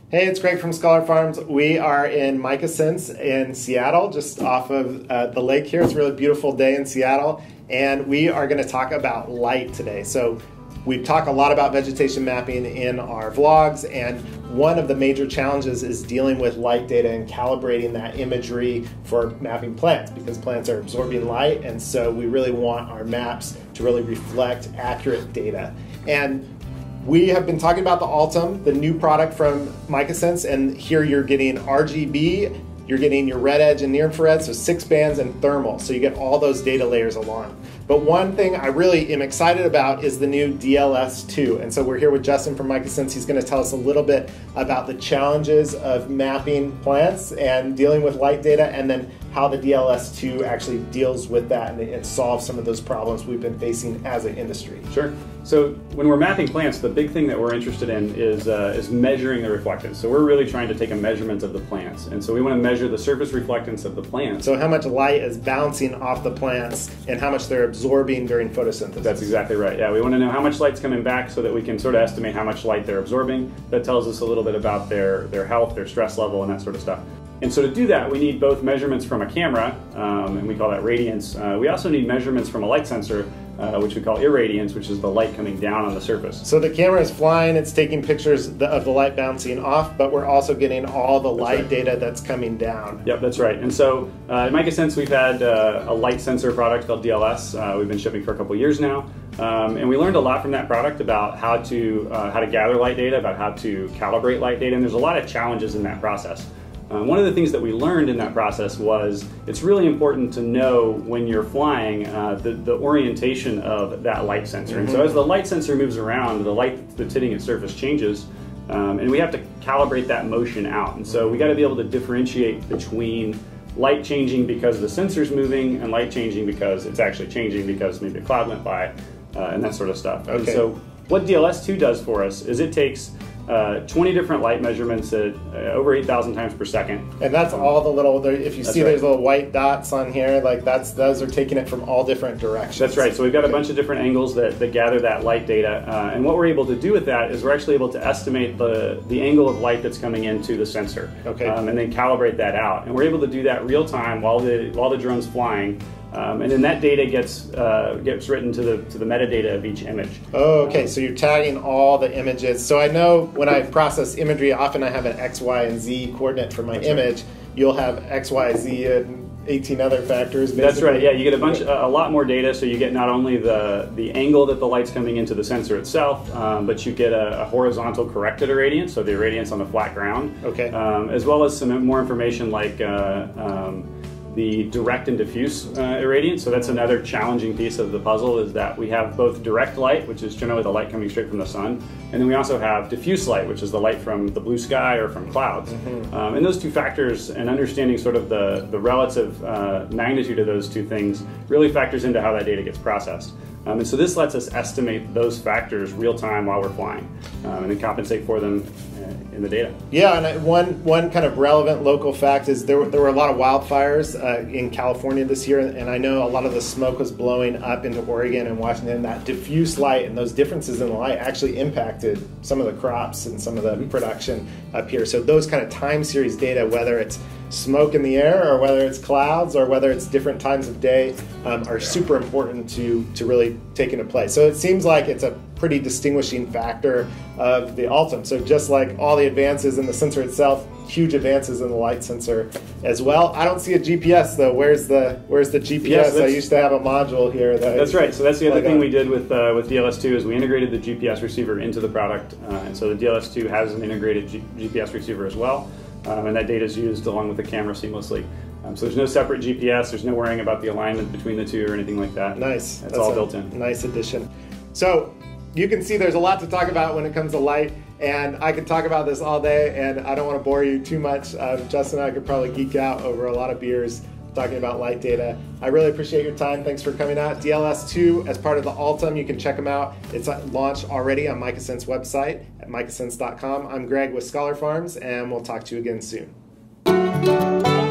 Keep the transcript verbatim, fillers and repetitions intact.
Hey, it's Greg from Scholar Farms. We are in Micasense in Seattle, just off of uh, the lake here. It's a really beautiful day in Seattle, and we are going to talk about light today. So we talk a lot about vegetation mapping in our vlogs, and one of the major challenges is dealing with light data and calibrating that imagery for mapping plants, because plants are absorbing light, and so we really want our maps to really reflect accurate data. And we have been talking about the Altum, the new product from Micasense, and here you're getting R G B, you're getting your red edge and near infrared, so six bands and thermal, so you get all those data layers along. But one thing I really am excited about is the new D L S two, and so we're here with Justin from Micasense. He's going to tell us a little bit about the challenges of mapping plants and dealing with light data, and then how the D L S two actually deals with that and it solves some of those problems we've been facing as an industry. Sure. So when we're mapping plants, the big thing that we're interested in is, uh, is measuring the reflectance. So we're really trying to take a measurement of the plants. And so we want to measure the surface reflectance of the plants. So how much light is bouncing off the plants and how much they're absorbing during photosynthesis. That's exactly right. Yeah, we want to know how much light's coming back so that we can sort of estimate how much light they're absorbing. That tells us a little bit about their, their health, their stress level, and that sort of stuff. And so to do that, we need both measurements from a camera, um, and we call that radiance. Uh, we also need measurements from a light sensor, uh, which we call irradiance, which is the light coming down on the surface. So the camera is flying, it's taking pictures of the light bouncing off, but we're also getting all the light right. data that's coming down. Yep, that's right. And so uh, in Micasense, we've had uh, a light sensor product called D L S. Uh, we've been shipping for a couple years now. Um, and we learned a lot from that product about how to, uh, how to gather light data, about how to calibrate light data, and there's a lot of challenges in that process. Uh, one of the things that we learned in that process was it's really important to know when you're flying uh, the, the orientation of that light sensor. Mm-hmm. And so as the light sensor moves around, the light that's hitting its surface changes, um, and we have to calibrate that motion out. And so we got to be able to differentiate between light changing because the sensor's moving and light changing because it's actually changing because maybe a cloud went by uh, and that sort of stuff. Okay. And so what D L S two does for us is it takes Uh, twenty different light measurements at uh, over eight thousand times per second. And that's all the little, if you that's see right. there's little white dots on here, like that's those are taking it from all different directions. That's right. So we've got a bunch of different angles that, that gather that light data. Uh, and what we're able to do with that is we're actually able to estimate the, the angle of light that's coming into the sensor. Okay. Um, and then calibrate that out. And we're able to do that real time while the, while the drone's flying. Um, and then that data gets uh, gets written to the to the metadata of each image. Oh, okay. So you're tagging all the images. So I know when I process imagery, often I have an X, Y, and Z coordinate for my That's image. Right. You'll have X, Y, Z, and eighteen other factors. Basically. That's right. Yeah, you get a bunch, a lot more data. So you get not only the the angle that the light's coming into the sensor itself, um, but you get a, a horizontal corrected irradiance, so the irradiance on the flat ground. Okay. Um, as well as some more information like. Uh, um, the direct and diffuse uh, irradiance. So that's another challenging piece of the puzzle, is that we have both direct light, which is generally the light coming straight from the sun, and then we also have diffuse light, which is the light from the blue sky or from clouds. Mm-hmm. um, and those two factors, and understanding sort of the, the relative uh, magnitude of those two things, really factors into how that data gets processed. Um, and so this lets us estimate those factors real time while we're flying, um, and then compensate for them uh, in the data. Yeah, and I, one one kind of relevant local fact is there were, there were a lot of wildfires uh, in California this year, and I know a lot of the smoke was blowing up into Oregon and Washington. That diffuse light and those differences in the light actually impacted some of the crops and some of the mm-hmm. production up here. So those kind of time series data, whether it's smoke in the air or whether it's clouds or whether it's different times of day, um, are super important to, to really take into play. So it seems like it's a pretty distinguishing factor of the Altum. So just like all the advances in the sensor itself, huge advances in the light sensor as well. I don't see a G P S though. Where's the where's the G P S? Yes, I used to have a module here. That that's right. So that's the other thing on. we did with uh, with D L S two is we integrated the G P S receiver into the product, uh, and so the D L S two has an integrated G GPS receiver as well. Um, and that data is used along with the camera seamlessly. Um, so there's no separate G P S, there's no worrying about the alignment between the two or anything like that. Nice. It's That's all a built in. Nice addition. So you can see there's a lot to talk about when it comes to light, and I could talk about this all day, and I don't want to bore you too much. Uh, Justin and I could probably geek out over a lot of beers talking about light data. I really appreciate your time. Thanks for coming out. D L S two as part of the Altum. You can check them out. It's launched already on Micasense website at micasense dot com. I'm Greg with Scholar Farms, and we'll talk to you again soon.